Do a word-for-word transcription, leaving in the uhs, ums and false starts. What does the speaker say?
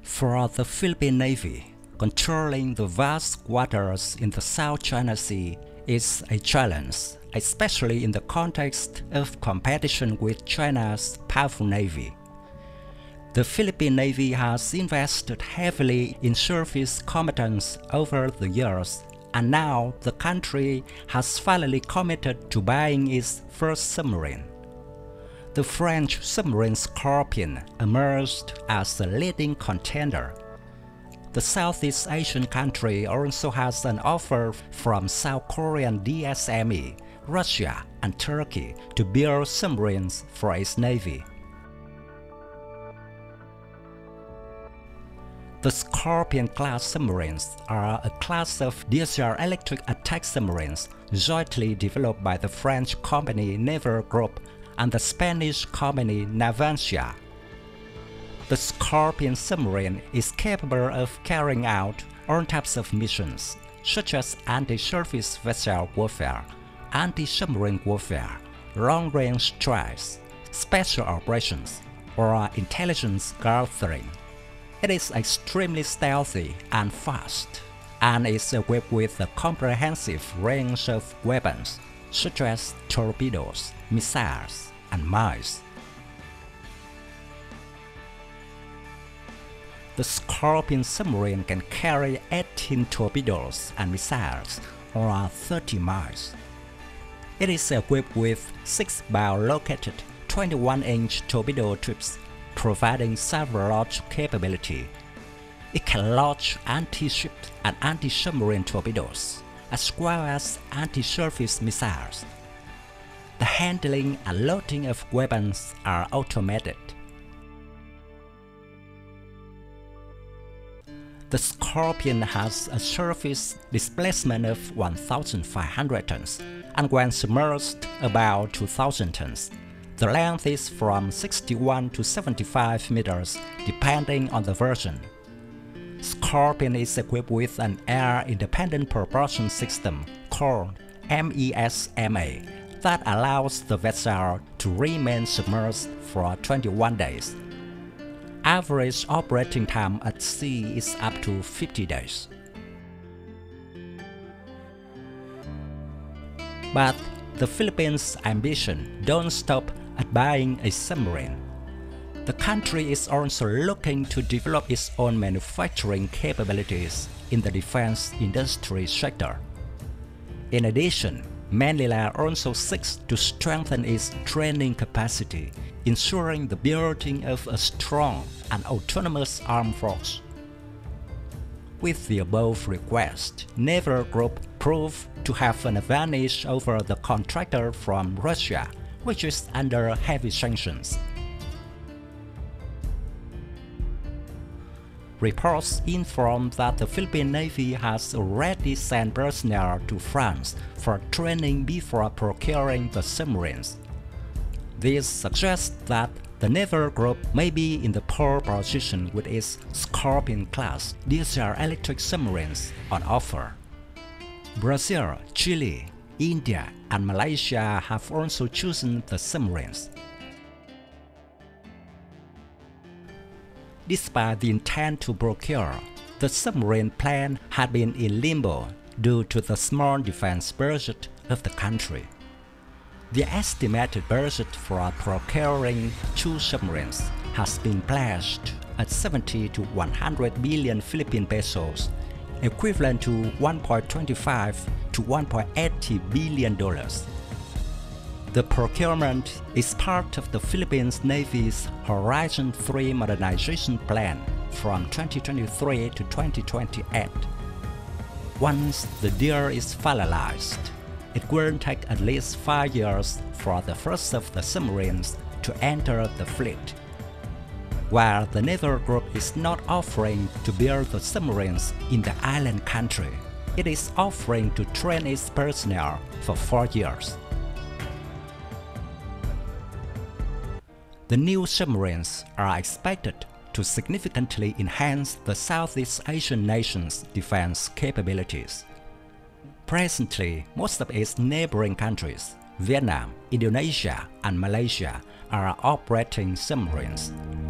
For the Philippine Navy, controlling the vast waters in the South China Sea is a challenge, especially in the context of competition with China's powerful navy. The Philippine Navy has invested heavily in surface combatants over the years, and now the country has finally committed to buying its first submarine. The French submarine Scorpène emerged as the leading contender. The Southeast Asian country also has an offer from South Korean D S M E, Russia, and Turkey to build submarines for its navy. The Scorpène-class submarines are a class of diesel-electric attack submarines jointly developed by the French Company Naval Group and the Spanish company Navantia. The Scorpene submarine is capable of carrying out all types of missions, such as anti-surface vessel warfare, anti-submarine warfare, long-range strikes, special operations, or intelligence gathering. It is extremely stealthy and fast, and is equipped with a comprehensive range of weapons, such as torpedoes, missiles, and mines. The Scorpene submarine can carry eighteen torpedoes and missiles, or thirty miles. It is equipped with six bow-located twenty-one inch torpedo tubes, providing several launch capability. It can launch anti-ship and anti-submarine torpedoes, as well as anti-surface missiles. The handling and loading of weapons are automated. The Scorpene has a surface displacement of one thousand five hundred tons, and when submerged about two thousand tons. The length is from sixty-one to seventy-five meters, depending on the version. Scorpene is equipped with an air-independent propulsion system called M E S M A that allows the vessel to remain submerged for twenty-one days. Average operating time at sea is up to fifty days. But the Philippines' ambition don't stop at buying a submarine. The country is also looking to develop its own manufacturing capabilities in the defense industry sector. In addition, Manila also seeks to strengthen its training capacity, ensuring the building of a strong and autonomous armed force. With the above request, Naval Group proved to have an advantage over the contractor from Russia, which is under heavy sanctions. Reports inform that the Philippine Navy has already sent personnel to France for training before procuring the submarines. This suggests that the Naval Group may be in the pole position with its Scorpène-class diesel-electric submarines on offer. Brazil, Chile, India, and Malaysia have also chosen the submarines. Despite the intent to procure, the submarine plan had been in limbo due to the small defense budget of the country. The estimated budget for procuring two submarines has been pledged at seventy to one hundred billion Philippine pesos, equivalent to one point two five to one point eight zero billion dollars. The procurement is part of the Philippines Navy's Horizon three modernization plan from twenty twenty-three to twenty twenty-eight. Once the deal is finalized, it will take at least five years for the first of the submarines to enter the fleet. While the Naval Group is not offering to build the submarines in the island country, it is offering to train its personnel for four years. The new submarines are expected to significantly enhance the Southeast Asian nations' defense capabilities. Presently, most of its neighboring countries, Vietnam, Indonesia, and Malaysia, are operating submarines,